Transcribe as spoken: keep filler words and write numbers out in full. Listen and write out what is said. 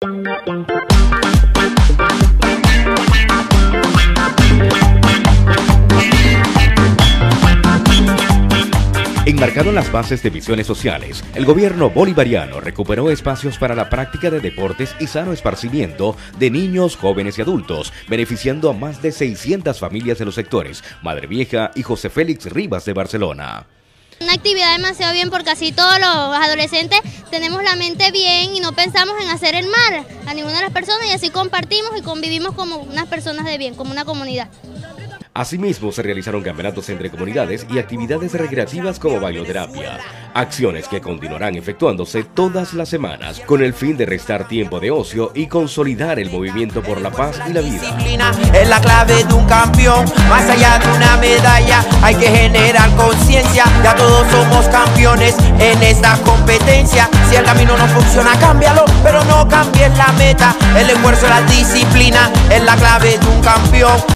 Enmarcado en las bases de visiones sociales, el gobierno bolivariano recuperó espacios para la práctica de deportes y sano esparcimiento de niños, jóvenes y adultos, beneficiando a más de seiscientas familias de los sectores Madre Vieja y José Félix Rivas de Barcelona. Una actividad demasiado bien porque así todos los adolescentes tenemos la mente bien y no pensamos en hacer el mal a ninguna de las personas y así compartimos y convivimos como unas personas de bien, como una comunidad. Asimismo, se realizaron campeonatos entre comunidades y actividades recreativas como bailoterapia, acciones que continuarán efectuándose todas las semanas con el fin de restar tiempo de ocio y consolidar el movimiento por la paz y la vida. Disciplina es la clave de un campeón, más allá de una medalla hay que generar conciencia, ya todos somos campeones en esta competencia. Si el camino no funciona, cámbialo, pero no cambies la meta, el esfuerzo, la disciplina es la clave de un campeón.